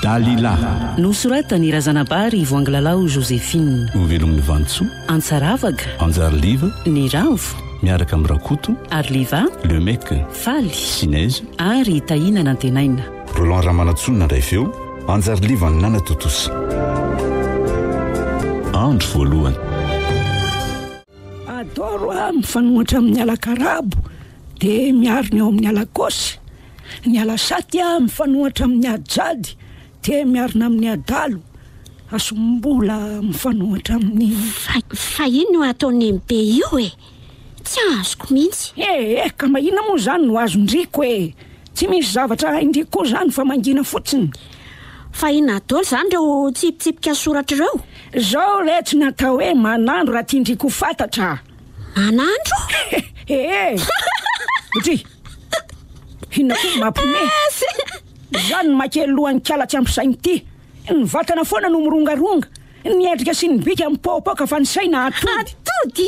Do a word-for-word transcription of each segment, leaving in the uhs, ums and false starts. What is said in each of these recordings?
Dalila nosoratany Razanabary Voangilalao Joséphine Ovelomin'ny Vantsoa Antsaravaga Anjariliva Ny Ravo miaraka amin'ny Rakoto Arliva Lemec Faly Sinèze ary Tahina Nantenaina Roland Ramanatsonina ndray feo Anjariliva ny Nana Totosa andro voalohany adoro a mifanohatra amin'ny alakarabo dia miaro ny ao amin'ny alakosy ny alasaty a mifanohatra amin'ny ajady dia miarina amin'ny adalo asombola mifanohatra amin'ny fa ino ataony be io e tsy azoko mihitsy e e ka mahina moa zany no azondriko e tsy misy zavatra indriko koa zany fa mangina fotsiny fa ina dolo zany reo tsipitsipika soratra ireo zao re tsy natao hoe manandro raha tiandriko fantatra manandro e otry hina koa mampome zany makely lohany kialatsy ampisainy ty ny vatana foana no mirongaronga ny endrika sy ny bika mipoapoaka fa ny saina atody atody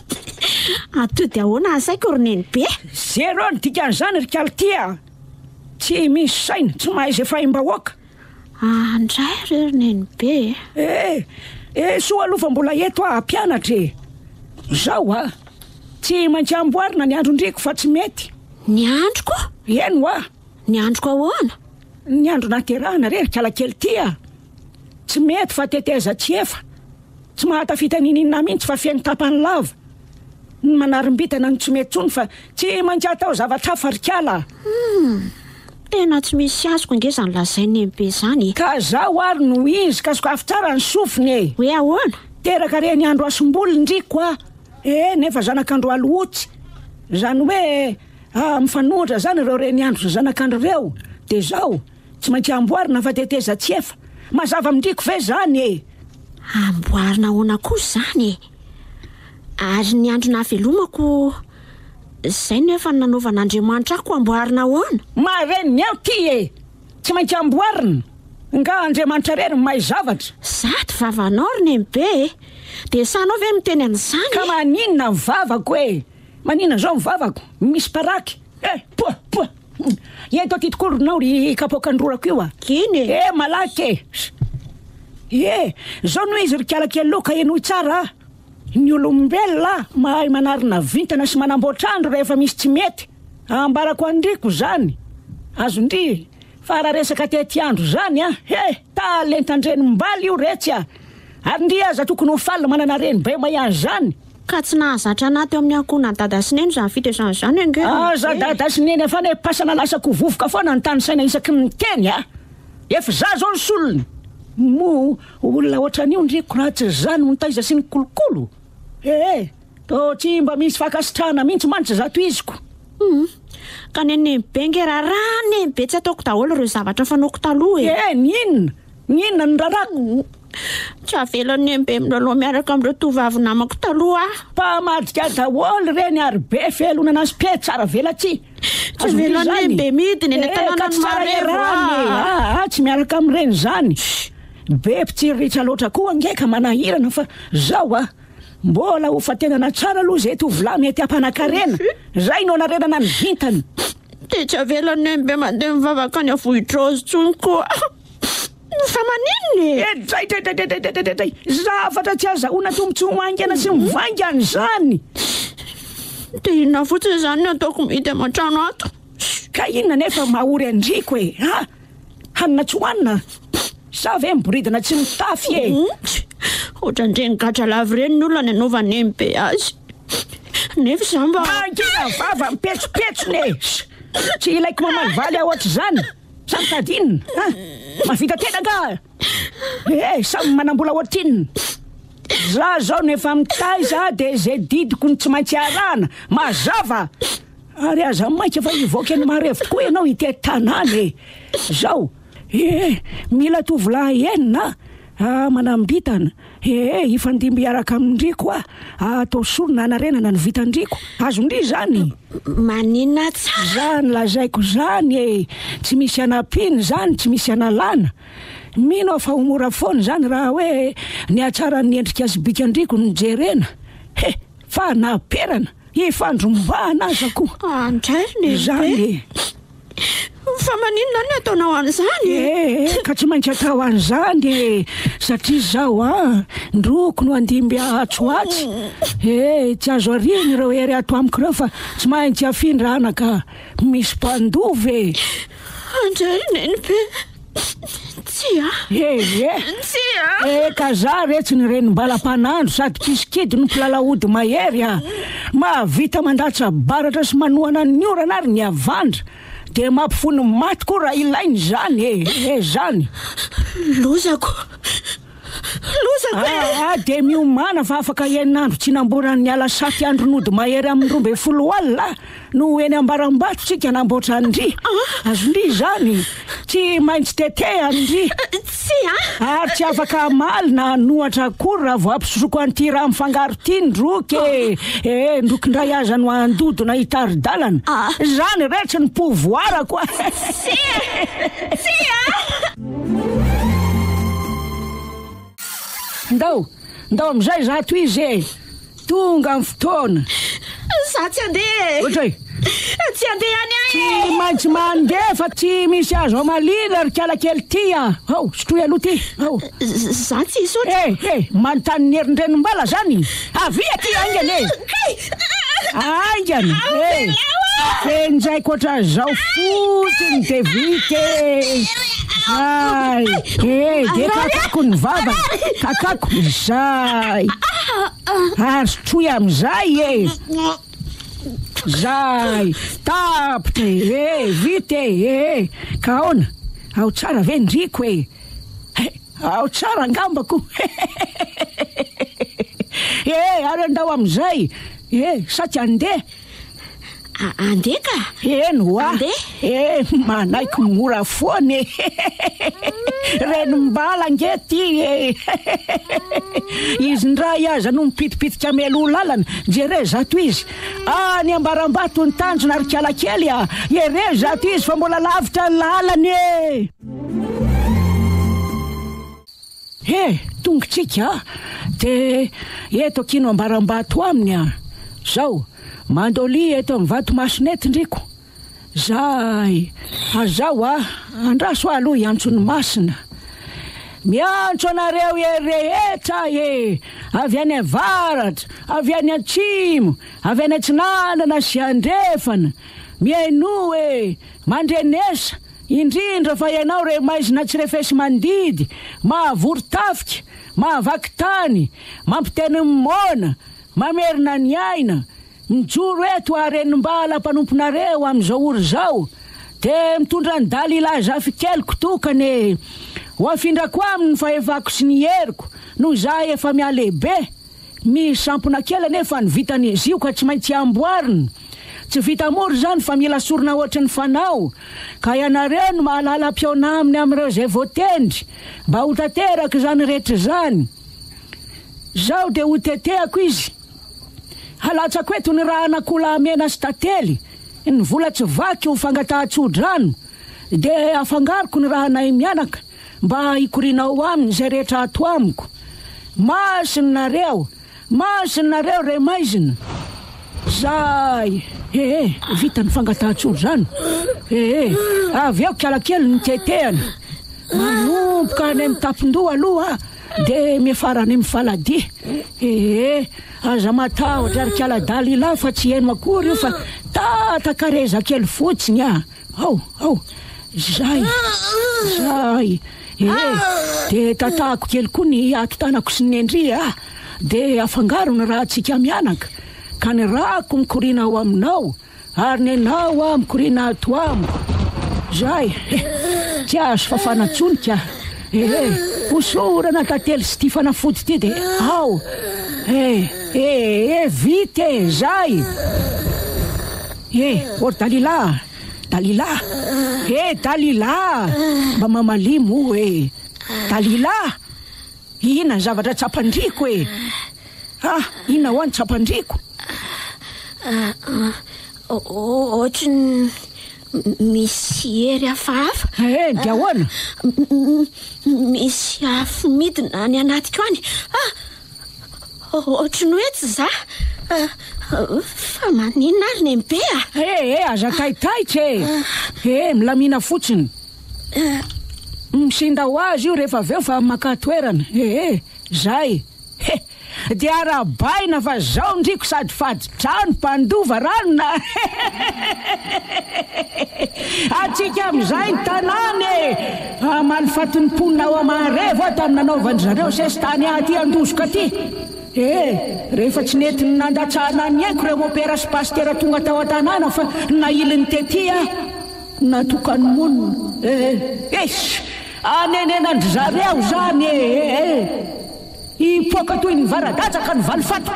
atody ahoana asaiko roneny be zero ny dikan'izany ry kialitya tsy misy saina tsy mahay zay fahim-bahoaka andray roneny be e e soa aloha fa mbola eto a mpianatra e zao a tsy maintsy amboarina ny androndriko fa tsy mety ny androko eno a ny androko ahoana ny andro naterahana rery kalakely ty a tsy mety fa teteza tsy efa tsy mahatafita ninina mihitsy fa fiainy tapany lava ny manarim-bitana ny tsy mety tsony fa tsy maintsy atao zavatra farikala tena tsy misy azoko nge zany lazainy be zany ka zao ary no izy ka sokafy tsara ny sofiny e hoe ahoana teraka re ny andro asomboly ndriko a e nefa zanak'andro alohotsy zany hoe mifanohitra zany ireo re ny andro zanak'andro reo de zao tsy maintsy amboarina fa teteza tsy efa mazava amindriko ve zany e amboarina ahoana koa zany e ary ny andro navelomako zay nefa nanaovan'Andriamanitra ako amboarina ahoana mareny ao ty e tsy maintsy amboarina nga Andriamanitra rery mahay zavatra zato vavanao roneny be de sanao ve miteny an'izany ka maninona mivavako e maninona zao mivavako misy paraky e poa poa eto aty tokoronao ry kapoakandrorako io a kiny e malaky e e zao no izy ry kialakely loka enoy tsara ny olombelona mahay manarina vintana sy manamboatrandro rehefa misy tsy mety ambarako andriko zany azondry fa raha resaka tety andro zany a e talentandreny mbaly io retsy a ary ndry aza tokony ho falina manana reny be mahany zany ka tsy nahazatra anaty amin'ny ankona ny dada sineny zany fitezany zany ange aza dada sineny efa ne pasana lasako vovoka foana ny tany saina isaky ny teny a efa za zao ny solony mo olona ohatran'io ndriko raha tsy zany mitaiza sy ny kolokolo e to tsy mba misy fakasitrahana mihitsy manitra zato iziko ka neny benge raha neny be tsy ataoko daholo reo zavatra fanaoko taloha e e ninona ninona ny rarako tsy avelany be miloloha miaraka amin'ireo tovavy namako taloha mpamadika daholo reny ary be felonana sy pe tsara velatsy tsy velany be midiny eny tanàna ny Marevo a tsy miaraka amin'ireny zany be mpitsiriritra loatra koa angeka manahirana fa zao a mbola ho fatenana tsara aloha zay tovolahy mety ampanankarena zay no narenana ny vintany de tsy avelany be mandeha mivavaka any avohitrôzy tsony koa fa maninony e dray dray dray dray dray dray zavatra tsy azahoana tombotsy hoangana sy mivaingany zany de inona fotsiny zany no ataoko mihidy aman-trano ato ka inona nefa mahory andriko e a hanina tsy hoanina sa ve miboridana tsy mitafy e ohatrandreny gatra lavy reny ny olona ny anaovaneny be azy nefa za mba mangina vava mipetsopetsony e tsy ilaiko mamalivaly ahoatra zany samy tadinina mavita tena ka e samy manambola ohatrinina za zao nefa mitaiza de zay didiko ny tsy maintsy arana mazava ary aza mainka fa ivoaka ny Marevo tokoa ianao ity tanàna e zao e mila tovolahy enina manambitana e ifandimby iaraka amindriko a atao solona anarenana ny vitandriko azondry zany maninona tsara zany lazaiko zany e tsy misy anapiny zany tsy misy analana mino fa homora foana zany raha hoe ny atsarany endrika azy bikandriko ny jerena he fa naperana ifandrombahana azako andray ny zany fa maninona ny ataonao an'izany e ka tsy maintsy atao an'izany e satria zao a ndroko no andimby ahatsoatsy e tsy azo ariny ireo ery ato amiko ireo fa tsy maintsy afindrana ka misy mpandovy e andray nenibe tsy a e e tsy a e ka za retsy ny renim-balam-panandro sady piskidy no mpilalahody mahery a mahavita mandatsa baratra sy manohana ny orana ary ny avandra de mampifony maty koa raha ilainy zany e e zany lozako lozako ah de miomana fa afaka enandro tsy namborany ny ala saty andron'ody mahery amin'ny roa amby folo alina no eny ambarambato tsika namboatra andry azondry zany tsy maintsy tetehany tsy a ary tsy afaka amaly na nohatra akory raha vo ampisosoko an'ity raha mifangaro ty ndroky e e ndrokindray aza no andodona hitaridalana zany retsy ny pouvoir koa tsy tsy a ndao ndao amizay za to izy e tonga amin'ny fotoana za tsy andeha ohatra hoe tsy andeha any tsy maintsy mandeha fa tsy misy azo amalina ry kialakely ty a ao sotroy aloha ty ao za tsy isotra e e manontany ny herindrenimbala zany avia ty aingany e aingany e fenjaiko oatra zao fotsiny de vite ay e de kakako ny vava kakako zay ary sotroy amizay e zay tapitra e vite e ka ona ao tsara vendriko e ao tsara angambako e ary andao amizay e sa tsy andeha andeha ka eno a Andeha? e manaiky mora foany e renim-bala nge ty e izy ndray aza no mipitipitika melo lalana jere zato izy any ambarambato ny tanjona ary kialakely a ere zato izy fa mbola lavitra lalany e e tongotsika de eto akino ambarambato aminy a zao mandoli eto amin'ny vato masonety ndriko zay azao a andraso aloha iantso ny masina miantso anareo e rehetra e avy any avaratra avy any atsimo avy any atsinanana sy andrefana miaino e mandrenesa indrindra fa ianao re maizina tsy refesy mandidy mahavory tafika mahavaky tany mampiteny mmona mamerina ny aina mijoro eto arenim-bala mpanomponareo am'izao ory zao de mitondra ny dalila zafikeliko tokany ho afindrako aminy fa evako sy ny heriko no za efa mialehibe misampona kely nefa ny vitan'izy io ka tsy maintsy amboarina tsy vita mory zany fa mila sorona ohatry ny fanao ka ianareo no mahalala mpiona aminy am'ireo zay voatendry mba ho tateraka zany rehetra zany zao de ho tetehako izy halatsako eto ny raha anakola mena sy tately ny vola tsy vaky ho fangatahatsodrano de afangariko ny raha nay mianaka mba hikorinao aminy zay rehetra ato amiko masinareo masinareo re maizina zay ee vita ny fangatahatsodrano ee avy eo kialakely ny tetehany manomboka any mitapindoha aloha de miafarany mifaladia ee aza matahotra ary kiala-dalila fa tsy eno akory io fa tatakareza kely fotsiny a ao ao zay zay ee de tatahako kely koa ny ato tanako sy ny endry a de afangaro ny raha tsika mianaka ka ny rako mikorina ao aminao ary ny anao a mikorina ato amiko zay tsy azo fafanatsonika ee hosorana tately sy ty fanafody ty de ao e e e vite e zay e or dalila dalila e dalila mba mamalimo e dalila ina zavatra tsapandriko e ah ina ho any tsapandriko ohatry ny misy hery hafahafa e de ahoana misy afo midina ny anatiko any ah ohatry ny hoe tsy za Fa maninona ary ny mbea? E e aza taitaitra e e milamina fotsiny misinda ho azy io rehefa aveo fa maka toerana e e zay he dia arabaina fa zao ndriko sady fady-drano mpandova ranona atsika am'izay ny tanàny e amalifatin'ny mponina ao amarevo ato amin'ny nanaovany zareo sestany aty andozoka aty e rehefa tsy netiny nandatsahana ny aiko reo opera sy pastera tonga tao an-tanàna fa nailiny tety a natokany monina e esy anenenandry zareo zany e ipoaka toy ny varadatsaka ny valifato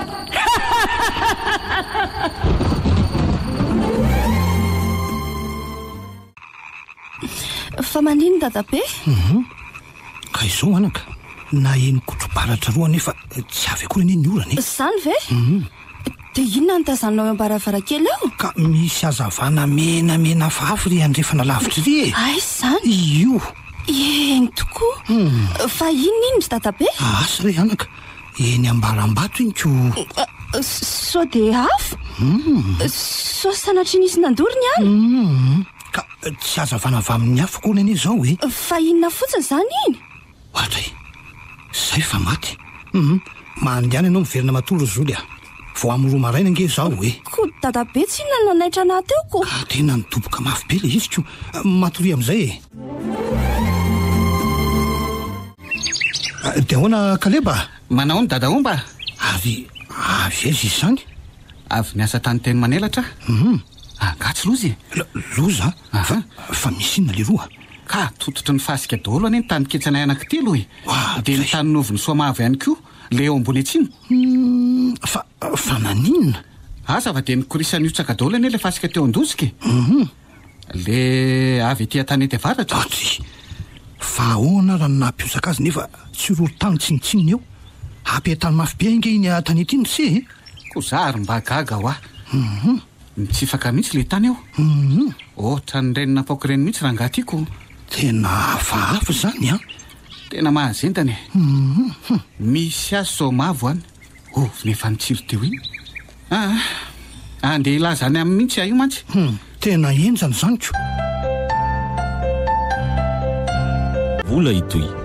fa manino dadabe ka izao anaka na eny kotrobaratra roa nefa tsy avy akory eny ny orana zany ve dia inona ny tazanao ambaravarakely eo ka misy azavana menamena fafy ry andrefana lavitra ry e ay zany io eny tokoa fa inona iny ry dadabe asa re anaka eny ambaram-bato iny ko so dia afo so sanatry nisy nandorony any ka tsy azavana avy amin'ny afo koa neny izao e fa inona fotsiny zany iny ohatra zay fa maty mandehana ianao miverina matoro zoly a vo amin'ny roa maraina nge zao e ko dadabe tsy inona nanaitra anahy teo ko ka tena nidoboka mafy be le izy ko matory amin'izay e dia ahoana Kaleba manao ny dadaomba ary avy aiza izy zany avy miasa tany teny manelatra angatsy lozy loza fa misy inona le roa ka tototry ny fasika daholo any ny tany ketsanay anankitelo e dia ny tany novy ny soamavy ihany koa le eo ambony atsiny fa fa naninona asa va dia nikorisany iotsaka daholo anie le fasika teo andosika le avy etỳ tany ety avaratra atsy fa ahoana raha nampiosaka azy nefa tsy roro tany tsinitsininy eo ampiatany mafy be inge iny tany ety iny tsy e ko za ary mba gaga ho ah mitsifaka mihitsy le tany eo ohatra ny renina paoko reny mihitsy raha ngatiako tena hafahafa zany a tena mahazentany misy azy soamavo any ovy nefa nitsiro teo iny ah andeha ilazany amin'ny mihitsy ah io mantsy tena enjany zany ko vola itoy